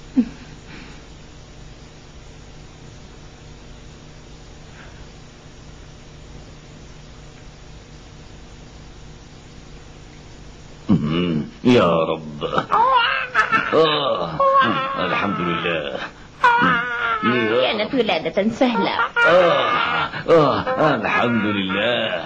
يا رب. الحمد لله. كانت ولادة سهلة. الحمد لله.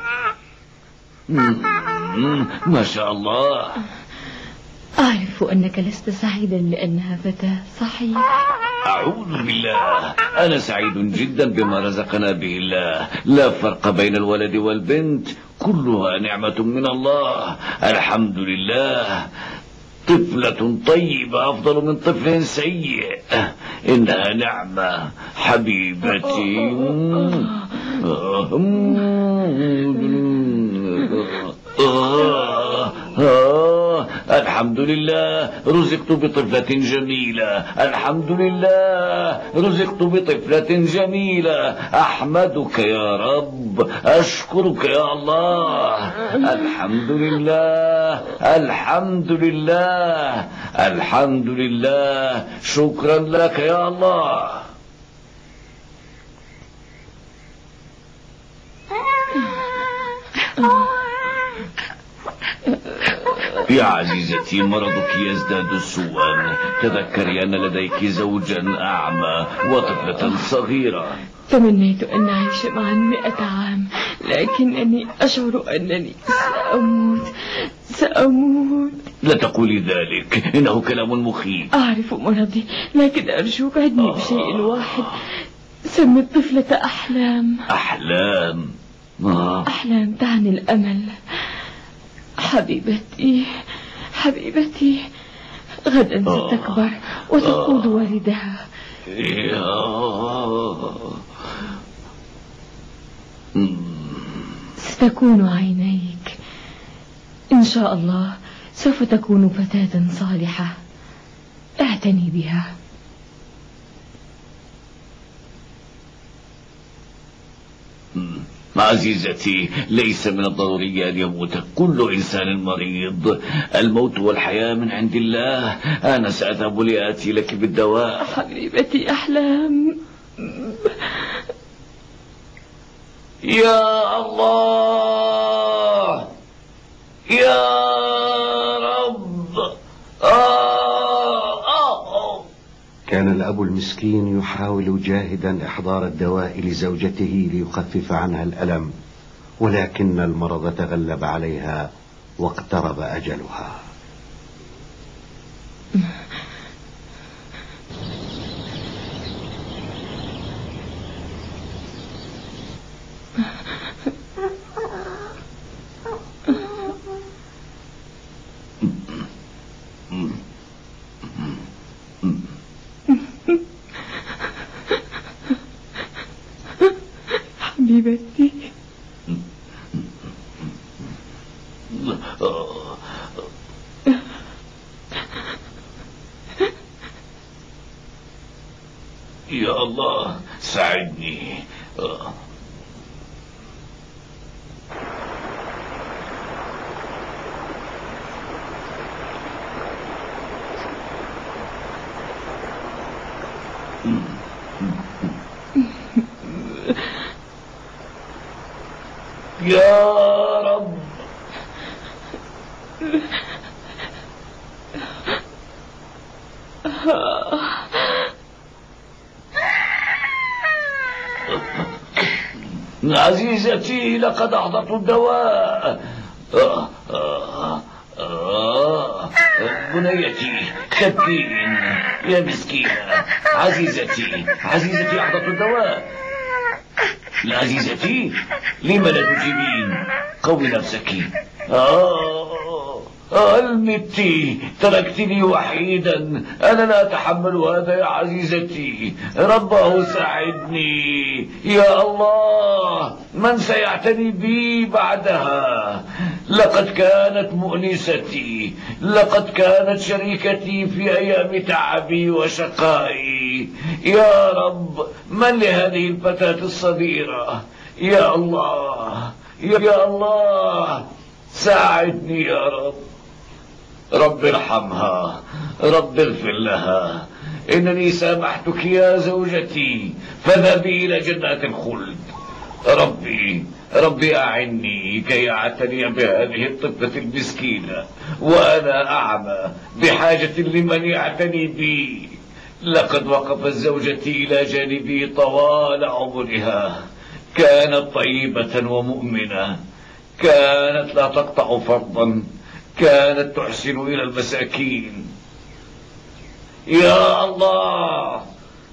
ما شاء الله. أعرف أنك لست سعيدا لأنها فتاة، صحيح؟ أعوذ بالله، أنا سعيد جدا بما رزقنا به الله. لا فرق بين الولد والبنت، كلها نعمة من الله. الحمد لله. طفلة طيبة أفضل من طفل سيء. إنها نعمة حبيبتي. الحمد لله رزقت بطفلة جميلة. الحمد لله رزقت بطفلة جميلة. أحمدك يا رب، أشكرك يا الله. الحمد لله، الحمد لله، الحمد لله. شكرا لك يا الله. يا عزيزتي، مرضك يزداد سوءا. تذكري أن لديك زوجا أعمى وطفلة صغيرة. تمنيت أن أعيش معا 100 عام، لكنني أشعر أنني سأموت. لا تقولي ذلك، إنه كلام مخيف. أعرف مرضي، لكن أرجوك عدني بشيء واحد. سمي الطفلة أحلام. أحلام؟ أحلام تعني الأمل. حبيبتي حبيبتي، غدا ستكبر وتقود والدها. ستكون عينيك إن شاء الله. سوف تكون فتاة صالحة، اعتني بها. عزيزتي، ليس من الضروري أن يموت كل إنسان مريض. الموت والحياة من عند الله. أنا سأذهب لآتي لك بالدواء. حبيبتي أحلام. يا الله، يا رب. كان الأب المسكين يحاول جاهدا إحضار الدواء لزوجته ليخفف عنها الألم، ولكن المرض تغلب عليها واقترب أجلها. حبيبتي، يا الله ساعدني. يا رب. عزيزتي، لقد أحضرت الدواء. بنيتي تبكين يا مسكينة. عزيزتي، عزيزتي، أحضرت الدواء. لا عزيزتي، لما لا تجيبين؟ قوي نفسك. المتي، تركتني وحيدا. أنا لا أتحمل هذا يا عزيزتي. رباه ساعدني يا الله. من سيعتني بي بعدها؟ لقد كانت مؤنستي، لقد كانت شريكتي في أيام تعبي وشقائي. يا رب، من لهذه الفتاة الصغيرة؟ يا الله، يا الله، ساعدني يا رب. رب ارحمها، رب اغفر لها. إنني سامحتك يا زوجتي، فذهبي إلى جنات الخلد. ربي أعني كي أعتني بهذه الطفلة المسكينة وأنا أعمى بحاجة لمن يعتني بي. لقد وقفت زوجتي إلى جانبي طوال عمرها، كانت طيبة ومؤمنة، كانت لا تقطع فرضا، كانت تحسن إلى المساكين. يا الله.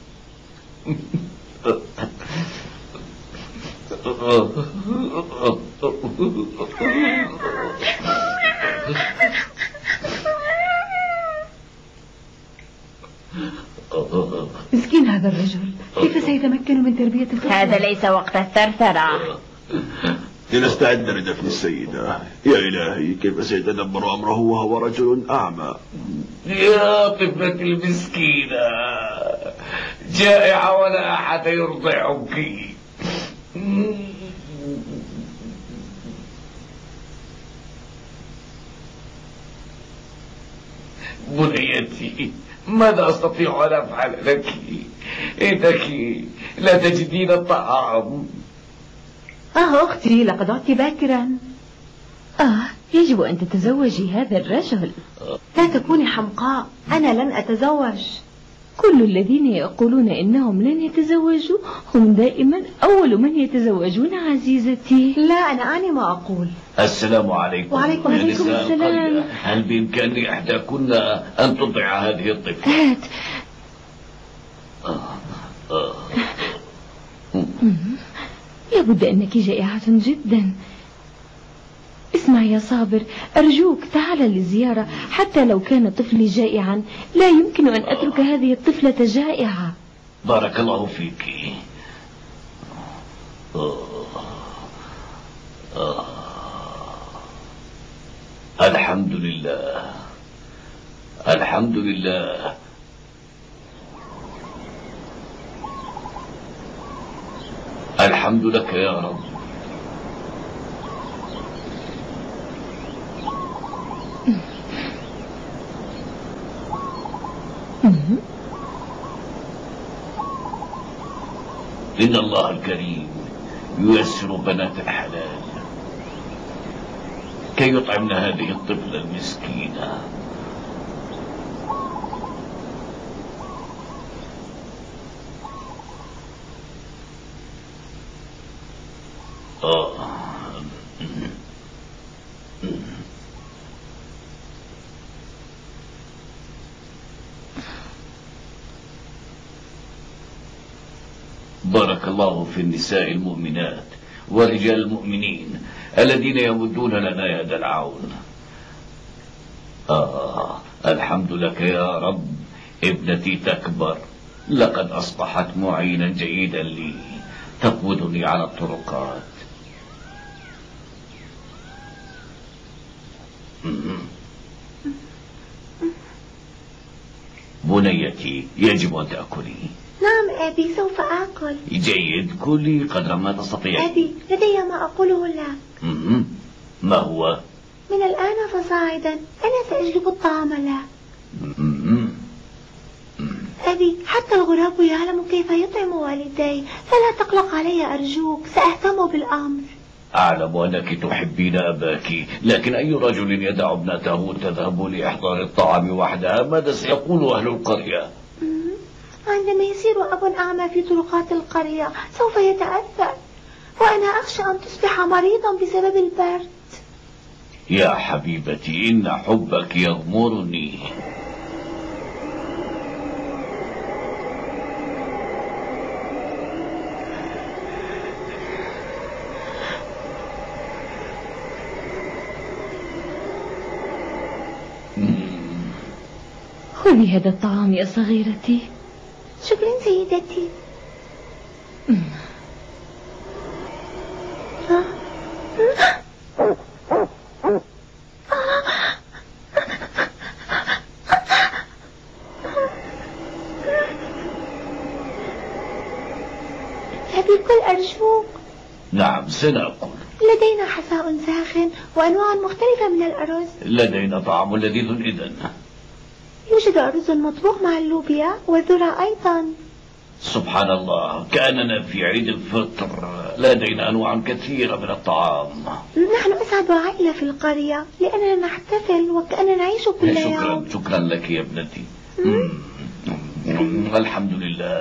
مسكين هذا الرجل، كيف سيتمكن من تربية الطفل؟ هذا ليس وقت الثرثرة. لنستعد لدفن السيدة. يا إلهي، كيف سيتدبر أمره وهو رجل أعمى؟ يا طفلتي المسكينة، جائعة ولا أحد يرضعك. بنيتي، ماذا أستطيع أن أفعل لك؟ إنك لا تجدين الطعام. أختي، لقد عدت باكرا. يجب أن تتزوجي هذا الرجل. لا تكوني حمقاء، أنا لن أتزوج. كل الذين يقولون إنهم لن يتزوجوا هم دائما أول من يتزوجون عزيزتي. لا، أنا أعني ما أقول. السلام عليكم. وعليكم السلام. هل بإمكان إحداكن أن تطع هذه الطفلة؟ هات. لابد أنك جائعة جدا. اسمع يا صابر، أرجوك تعال للزيارة. حتى لو كان طفلي جائعا لا يمكن أن أترك هذه الطفلة جائعة. بارك الله فيك. الحمد لله، الحمد لله. الحمد لك يا رب. إن الله الكريم ييسر بنات الحلال كي يطعمن هذه الطفلة المسكينة. بارك الله في النساء المؤمنات والرجال المؤمنين الذين يمدون لنا يد العون. الحمد لك يا رب. ابنتي تكبر، لقد أصبحت معينا جيدا لي، تقودني على الطرقات. بنيتي يجب أن تأكلي. نعم أبي، سوف آكل. جيد، كلي قدر ما تستطيع. أبي، لدي ما أقوله لك. ما هو؟ من الآن فصاعدا أنا سأجلب الطعام لك. أبي، حتى الغراب يعلم كيف يطعم والدي، فلا تقلق علي أرجوك، سأهتم بالأمر. أعلم أنك تحبين أباك، لكن أي رجل يدع ابنته تذهب لإحضار الطعام وحدها؟ ماذا سيقول أهل القرية؟ عندما يسير أب أعمى في طرقات القرية سوف يتأثر، وأنا أخشى أن تصبح مريضا بسبب البرد. يا حبيبتي، إن حبك يغمرني. خذي هذا الطعام يا صغيرتي. شكرا سيدتي. أبي، كل أرجوك. نعم سنأكل. لدينا حساء ساخن وأنواع مختلفة من الأرز. لدينا طعام لذيذ إذن. يوجد أرز مطبوخ مع اللوبيا والذرة أيضا. سبحان الله، كأننا في عيد الفطر. لدينا أنواع كثيرة من الطعام. نحن أسعد عائلة في القرية لأننا نحتفل وكأننا نعيش كل يوم. شكرا لك يا ابنتي. الحمد لله.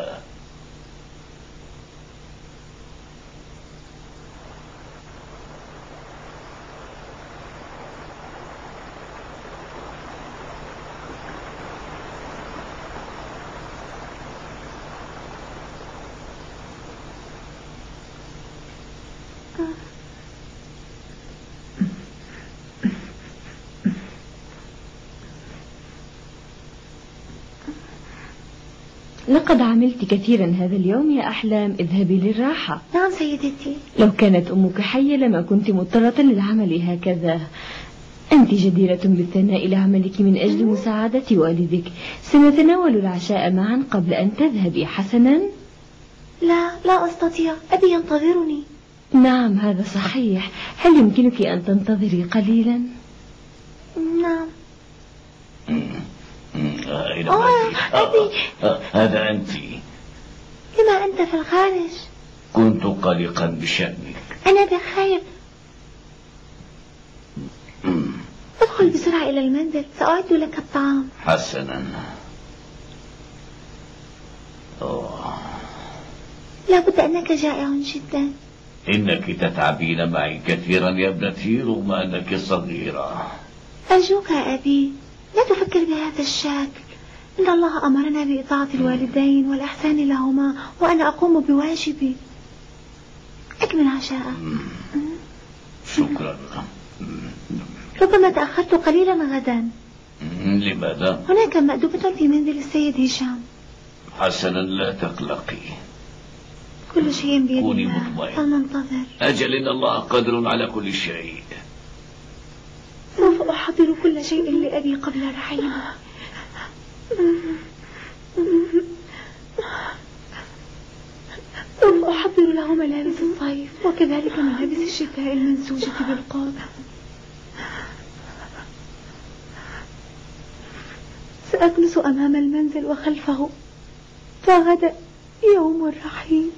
لقد عملت كثيرا هذا اليوم يا أحلام، اذهبي للراحة. نعم سيدتي. لو كانت أمك حية لما كنت مضطرة للعمل هكذا. أنت جديرة بالثناء لعملك من أجل مساعدة والدك. سنتناول العشاء معا قبل أن تذهبي، حسنا؟ لا أستطيع، أبي ينتظرني. نعم هذا صحيح. هل يمكنك أن تنتظري قليلا؟ نعم. أبي. هذا أنت. لما أنت في الخارج؟ كنت قلقا بشأنك. أنا بخير. ادخل بسرعة إلى المنزل، سأعد لك الطعام. حسنا. لابد أنك جائع جدا. إنك تتعبين معي كثيرا يا ابنتي رغم أنك صغيرة. أرجوك أبي لا تفكر بهذا الشكل. إن الله أمرنا بإطاعة الوالدين والإحسان لهما وأنا أقوم بواجبي. أكمل عشاء. شكرا. ربما تأخرت قليلا غدا. لماذا؟ هناك مأدبة في منزل السيد هشام. حسنا لا تقلقي. كل شيء بيد كوني الله. مطمئنة. فلننتظر. أجل إن الله قادر على كل شيء. سوف أحضر كل شيء لأبي قبل رحيله. سوف أحضر له ملابس الصيف وكذلك ملابس الشتاء المنسوجة بالقاض. سأجلس أمام المنزل وخلفه، فغدا يوم الرحيل.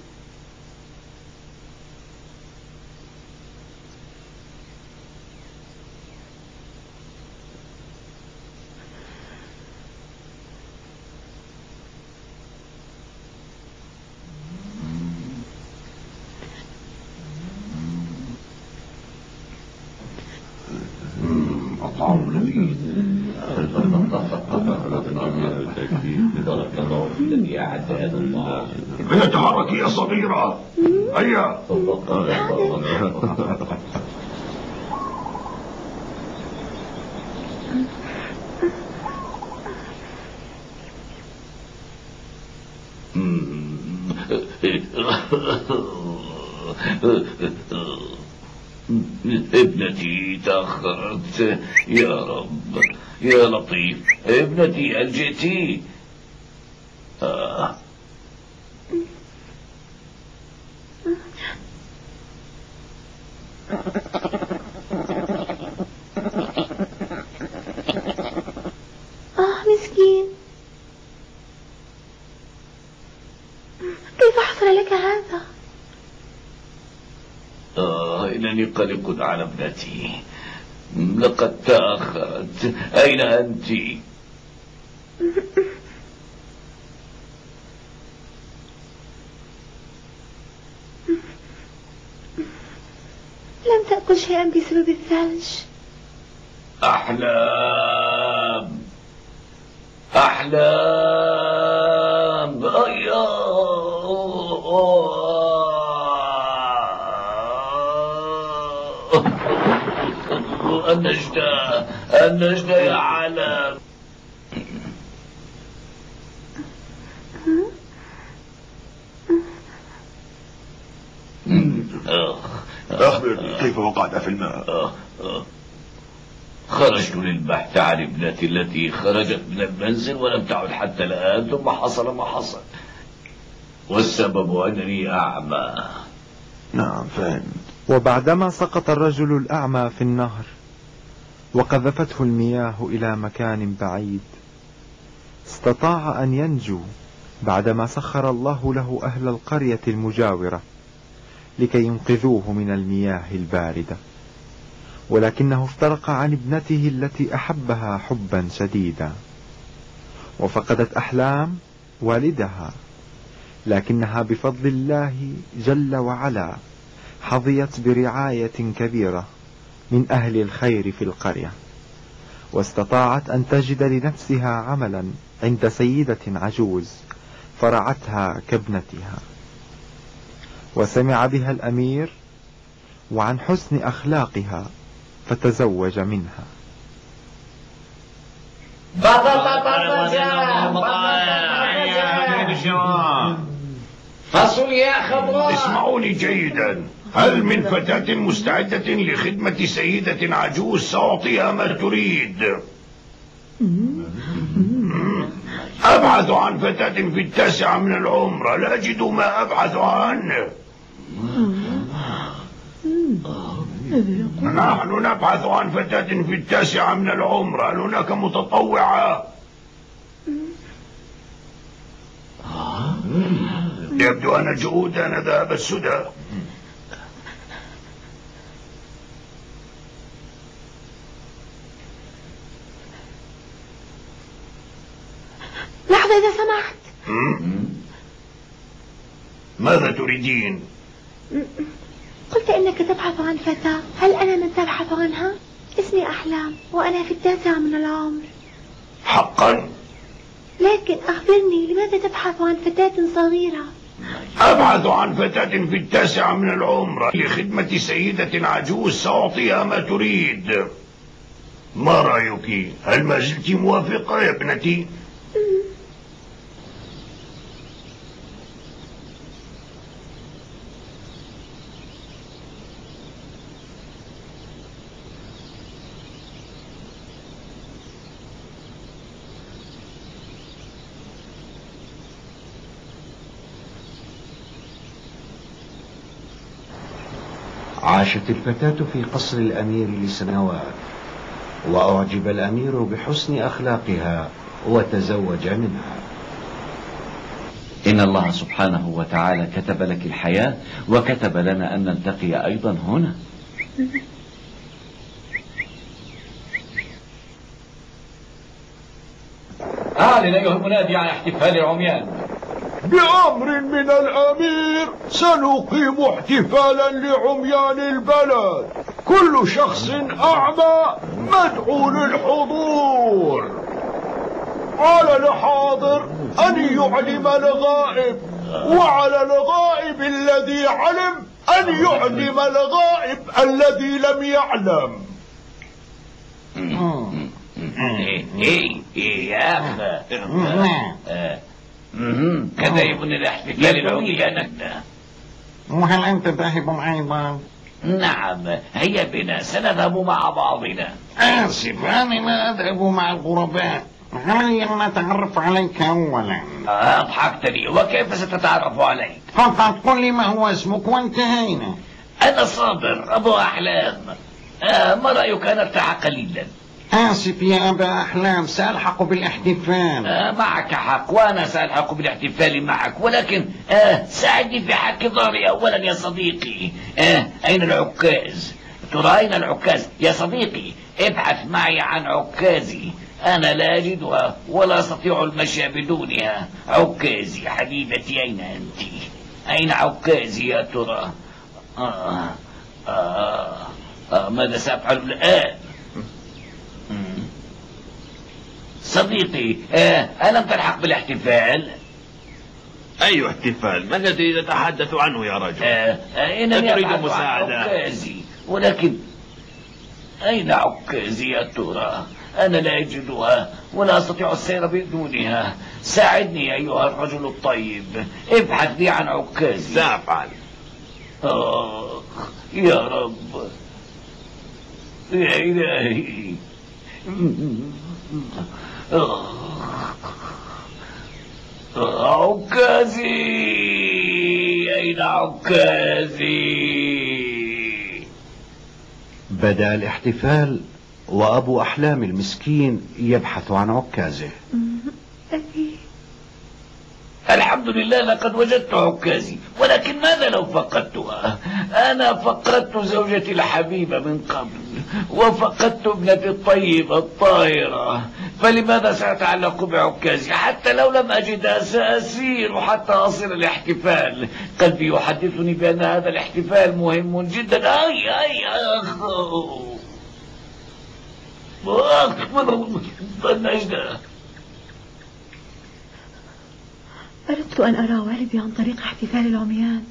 الطعام لذيذ. الذي أعد هذا الله. هيا تحركي يا صغيرة. هيا. ابنتي تأخرت. يا رب يا لطيف. ابنتي هل جئتي؟ مسكين، كيف حصل لك هذا؟ إنني قلق على ابنتي. لقد تأخرت. أين أنت؟ لم تأكل شيئا بسبب الثلج. أحلام أحلام. النجدة يا علم. أخبرني كيف وقعت في الماء؟ خرجت للبحث عن ابنتي التي خرجت من المنزل ولم تعد حتى الآن، ثم حصل ما حصل، والسبب أنني أعمى. نعم فهمت. وبعدما سقط الرجل الأعمى في النهر وقذفته المياه إلى مكان بعيد، استطاع أن ينجو بعدما سخر الله له أهل القرية المجاورة لكي ينقذوه من المياه الباردة، ولكنه افترق عن ابنته التي أحبها حبا شديدا، وفقدت أحلام والدها، لكنها بفضل الله جل وعلا حظيت برعاية كبيرة من أهل الخير في القرية، واستطاعت أن تجد لنفسها عملا عند سيدة عجوز فرعتها كابنتها. وسمع بها الأمير وعن حسن أخلاقها فتزوج منها. فاصوليا خضراء. اسمعوني جيدا، هل من فتاة مستعدة لخدمة سيدة عجوز سأعطيها ما تريد؟ أبحث عن فتاة في 9 من العمر، لا أجد ما أبحث عنه. نحن نبحث عن فتاة في 9 من العمر، هل هناك متطوعة؟ يبدو أن جهودنا ذهب السدى. لحظة إذا سمحت. ماذا تريدين؟ قلت إنك تبحث عن فتاة، هل أنا من تبحث عنها؟ اسمي أحلام وأنا في 9 من العمر. حقا؟ لكن أخبرني، لماذا تبحث عن فتاة صغيرة؟ أبحث عن فتاة في 9 من العمر لخدمة سيدة عجوز سأعطيها ما تريد. ما رأيك؟ هل ما زلت موافقة يا ابنتي؟ عاشت الفتاة في قصر الأمير لسنوات، وأعجب الأمير بحسن أخلاقها وتزوج منها. إن الله سبحانه وتعالى كتب لك الحياة وكتب لنا أن نلتقي أيضا هنا. أعلن أيها المنادي عن احتفال العميان. بأمر من الأمير سنقيم احتفالا لعميان البلد، كل شخص أعمى مدعو للحضور. على الحاضر أن يعلم الغائب، وعلى الغائب الذي علم أن يعلم الغائب الذي لم يعلم. كذا يبني الاحتفال العميان. وهل أنت ذاهب أيضا؟ نعم، هيا بنا سنذهب مع بعضنا. آسف، أنا لا أذهب مع الغرباء، هيا نتعرف عليك أولا. أضحكتني، وكيف ستتعرف عليك؟ فقط قل لي ما هو اسمك وانتهينا. أنا صابر أبو أحلام. ما رأيك أن أرتاح قليلا؟ آسف يا أبا أحلام، سألحق بالاحتفال. معك حق، وأنا سألحق بالاحتفال معك، ولكن ساعدني في حك ظهري أولا يا صديقي. أين العكاز؟ ترى أين العكاز يا صديقي؟ ابحث معي عن عكازي، أنا لا أجدها ولا أستطيع المشي بدونها. عكازي حبيبتي، أين أنت؟ أين عكازي يا ترى؟ ماذا سأفعل الآن؟ صديقي، ألم تلحق بالاحتفال؟ أي احتفال؟ ما الذي تتحدث عنه يا رجل؟ إنني أريد مساعدة. عكازي، ولكن أين عكازي يا ترى؟ أنا لا أجدها ولا أستطيع السير بدونها. ساعدني أيها الرجل الطيب، ابحث لي عن عكازي. سأفعل. يا رب، يا إلهي. عكازي، أين عكازي؟ بدأ الاحتفال وأبو أحلام المسكين يبحث عن عكازه. أبي. الحمد لله لقد وجدت عكازي، ولكن ماذا لو فقدتها؟ أنا فقدت زوجتي الحبيبة من قبل، وفقدت ابنتي الطيبة الطاهرة، فلماذا سأتعلق بعكازي؟ حتى لو لم أجدها سأسير حتى أصل الاحتفال. قلبي يحدثني بأن هذا الاحتفال مهم جدا. أردت أن أرى والدي عن طريق احتفال العميان،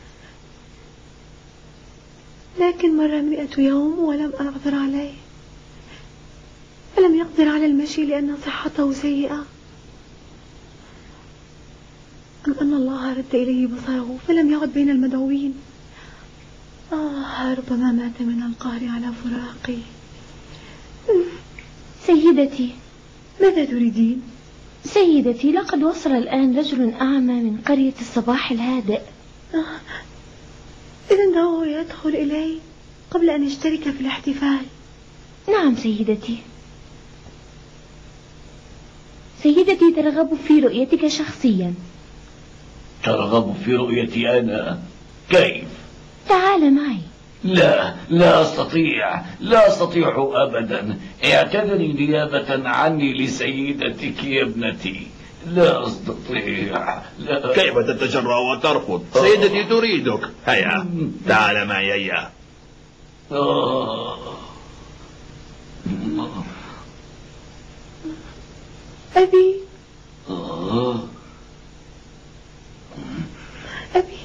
لكن مر 100 يوم ولم أعثر عليه، فلم يقدر على المشي لأن صحته سيئة، أم أن الله رد إليه بصره فلم يعد بين المدعوين. ربما مات من القهر على فراقي. سيدتي. ماذا تريدين؟ سيدتي، لقد وصل الآن رجل أعمى من قرية الصباح الهادئ. إذن دعوه يدخل إلي قبل أن يشترك في الاحتفال. نعم سيدتي. سيدتي، ترغب في رؤيتك شخصيا. ترغب في رؤيتي أنا؟ كيف؟ تعال معي. لا أستطيع، لا أستطيع أبدا. اعتذري نيابة عني لسيدتك يا ابنتي. لا أستطيع. لا. كيف تتجرأ وترفض؟ سيدتي تريدك. هيا تعال معي. هيا. أبي. أبي.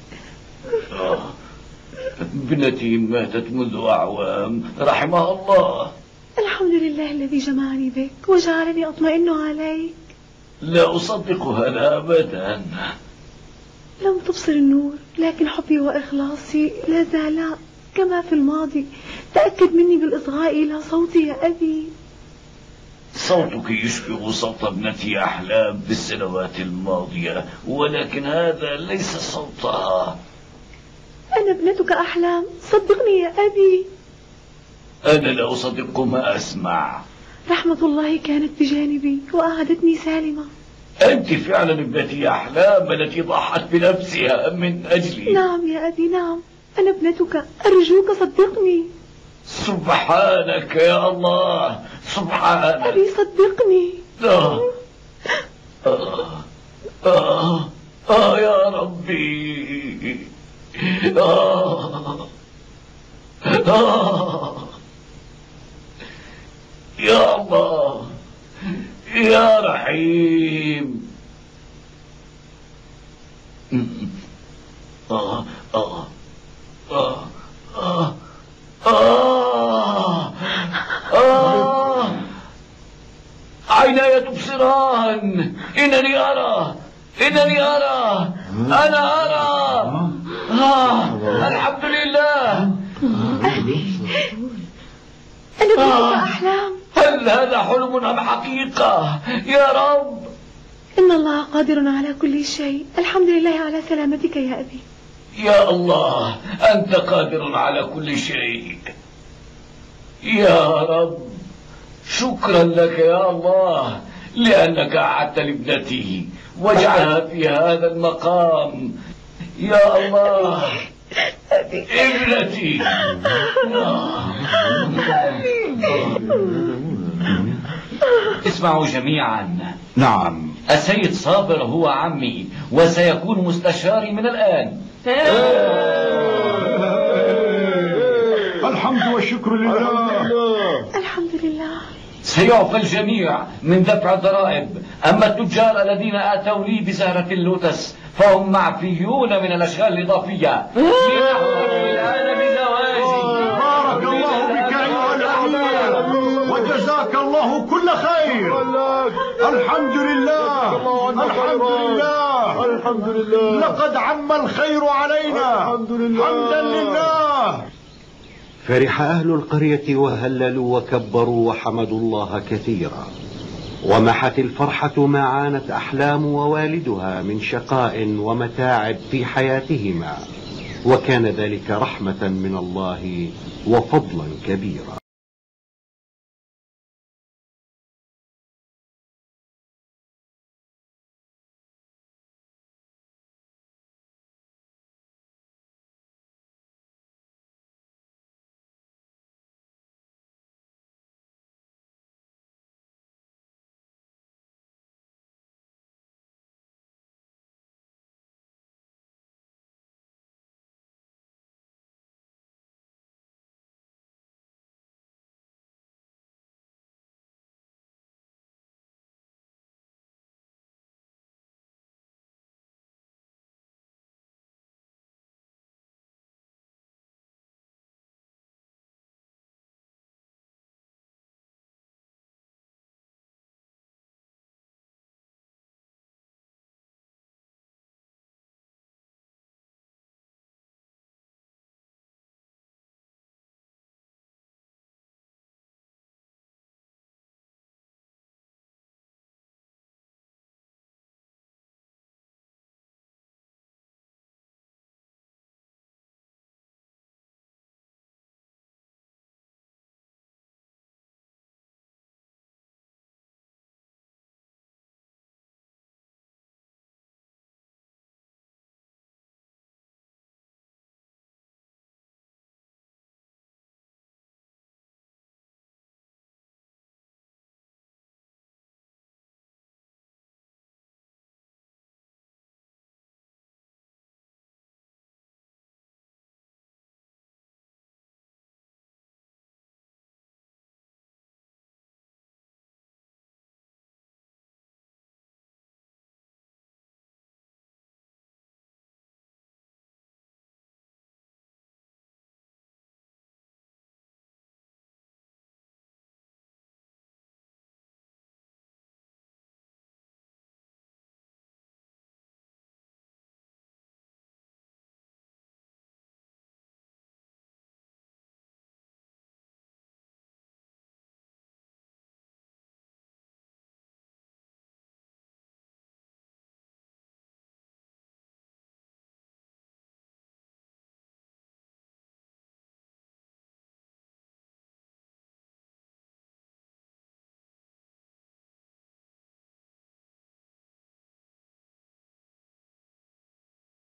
ابنتي ماتت منذ أعوام، رحمها الله. الحمد لله الذي جمعني بك وجعلني أطمئن عليك. لا أصدق هذا أبدا. لم تبصر النور، لكن حبي وإخلاصي لا زالا كما في الماضي. تأكد مني بالإصغاء إلى صوتي يا أبي. صوتك يشبه صوت ابنتي أحلام في السنوات الماضية، ولكن هذا ليس صوتها. أنا ابنتك أحلام، صدقني يا أبي. أنا لا أصدق ما أسمع. رحمة الله كانت بجانبي وأعادتني سالمة. أنت فعلا ابنتي أحلام التي ضحت بنفسها من أجلي. نعم يا أبي، نعم، أنا ابنتك، أرجوك صدقني. سبحانك يا الله، سبحانك. أبي صدقني. يا ربي. يا الله يا رحيم. عيناي تبصران. إنني أرى، أنا أرى. الحمد لله. أنا ابنتك أحلام. هل هذا حلم أم حقيقة يا رب؟ إن الله قادر على كل شيء. الحمد لله على سلامتك يا أبي. يا الله، أنت قادر على كل شيء يا رب. شكرا لك يا الله لأنك أعدت لابنتي وجعلها في هذا المقام. يا الله ابنتي. اسمعوا جميعا. نعم. السيد صابر هو عمي وسيكون مستشاري من الآن. الحمد والشكر لله. الحمد لله. سيعفى الجميع من دفع الضرائب. أما التجار الذين آتوا لي بزهرة اللوتس فهم معفيون من الأشغال الإضافية. الآن بزواجي. بارك الله بك أيها الأمير وجزاك الله كل خير. الحمد لله، الحمد لله، الحمد لله. لقد عم الخير علينا. حمدا لله. فرح أهل القرية وهللوا وكبروا وحمدوا الله كثيرا، ومحت الفرحة ما عانت أحلام ووالدها من شقاء ومتاعب في حياتهما، وكان ذلك رحمة من الله وفضلا كبيرا.